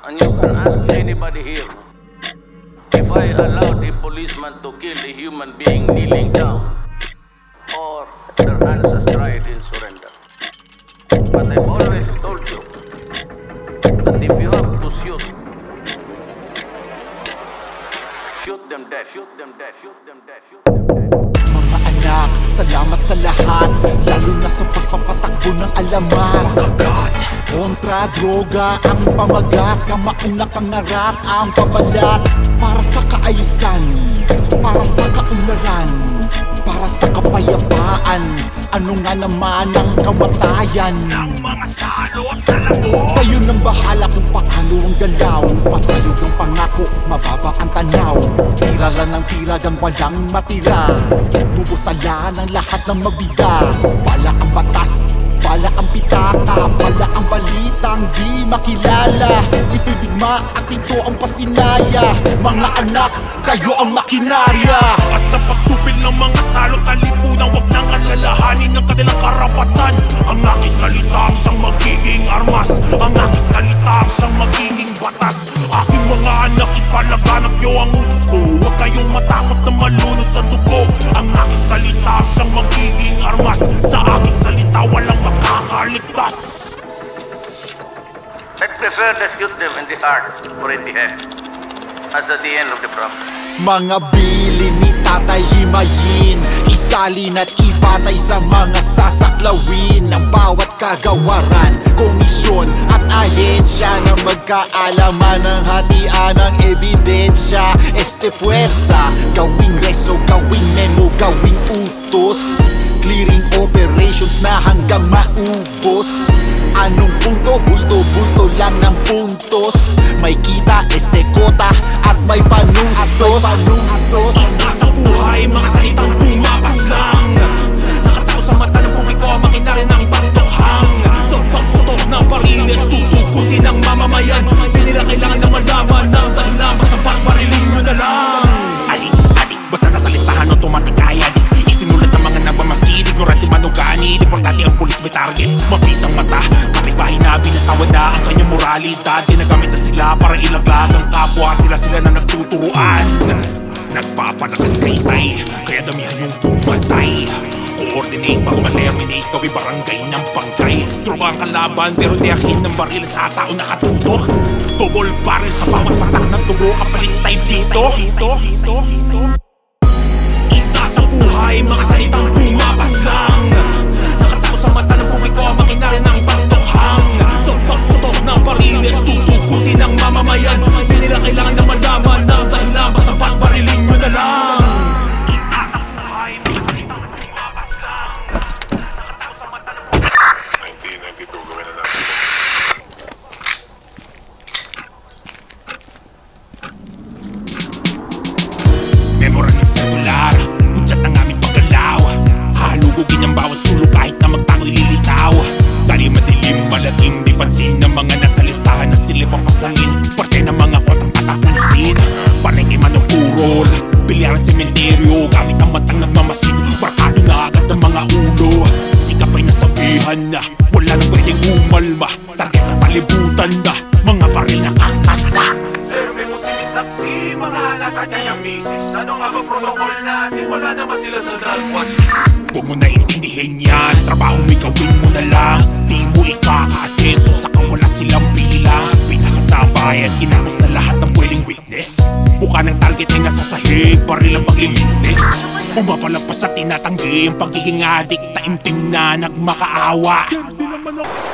And you can ask anybody here, if I allowed a policeman to kill a human being kneeling down, or their hands tried in surrender. But I've always told you that if you have to shoot them dead, shoot them dead, shoot them dead, shoot them dead. Mga anak, salamat sa lahat, lalo na sa pagpapatakbo ng alamat. Kontra droga ang pamagat, kamauna pangarap ang pabalat. Para sa kaayusan, para sa kaunlaran, para sa kapayapaan, ano nga naman ang kamatayan ng mga salot sa labo. Kayo nang bahala kung paano ang galaw, matayog ng pangako, mababa ang tanaw. Tira lang ng tira gang walang matira, bubusala ng lahat ng mabida. Bala ang batas, bala ang pitaka, bala ang balitang di makilala. Ito digma at ito ang pasinaya. Mga anak, kayo ang makinarya. At sa pagsupil ng mga salot at lipunan, wag nang alalahanin ng kanilang karapatan. Ang aking salita siyang magiging armas, ang aking salita siyang magiging batas. Aking mga anak, ipalaganap nyo ang utos ko, huwag kayong matakot na malunod sa dugo. Ang aking salita siyang magiging armas, sa aking salita walang makakaligtas. I prefer to shoot them in the heart or in the head, as at the end of the process. Mga bilin ni Tatay himayin, isalin at ipatay sa mga sasaklawin ng bawat kagawaran, komisyon at ahensya na magkaalaman ng hatian ng ebidensya. Este puwersa, gawing reso, gawing memo, gawing utos, clearing operations na hanggang maubos. Anong punto? Bulto-bulto lang ng puntos. May kita, este kota at may panustos. Isa sa buhay, mga salitang pumapas lang, nakatao sa mata ng publiko ang makinarya ng pagtukhang. Sa pagputok ng bariles, tutukusin ang mamamayan. Di nila kailangan na malaman ng dahilan, basta pagbarilin nyo na lang. Adik, basta nasa listahan o tumatikaya, isinulat ng mga nagmamasid, ignorante manugani. Importante ang pulis may target, mabisang mata, kapitbahay na binatawan na ang kanyang moralidad. Ginagamit na sila para ilaglag ang kapwa, sila na nagtuturuan. Nagpapalakas kay tay, kaya damihan yung pumatay. Coordinate bago ma-terminate, gawin barangay ng bangkay. Tropa ang kalaban pero diyakin ng baril sa tao nakatutok. Double barrel sa bawat patak ng dugo, kapalit tay piso. Isa sa buhay, mga salitang pumapas lang, nakatao sa mata ng publiko ang makinarya ng pagtukhang. Sa pagputok ng bariles, tutukusin ang mamamayan. Di nila kailangan na malaman ng dahilan, basta pagbarilin nyo na lang. Isa sa buhay, mga salitang pumapas lang, nakatao sa mata ng publiko. 1992, gawin na natin. Memorandum circular, udyat ang aming paggalaw, halugugin ang bawat sulok kahit na magtango'y lilitaw. Dari madilim, malagim, di pansin ng mga nasa listahan na silip ang paslangin. Parte ng mga kotang patapusin, palengke manupurol, bilyaran sementeryo, gamit ang matang nagmamasid. Markado na agad ang mga ulo, sikap ay nasabihan na wala nang pwedeng umalma. Target na palibutan na, mga baril na kakasak. Serve mo sinisaksi, mga halata niya yung misis. Ano nga ba protocol natin? Wala naman sila sa drug watch. Huwag mo na intindihin yan, trabaho mo gawin mo na lang. Di mo ikaka-asenso, saka wala silang bilang. Pinasok na bayan, kinamos na lahat ng pwedeng witness. Mukha ng target ay nasa sahig, baril ang paglimites. Umapalagpas sa tinatanggi ang pagiging adik, taimtim na nagmakaawa.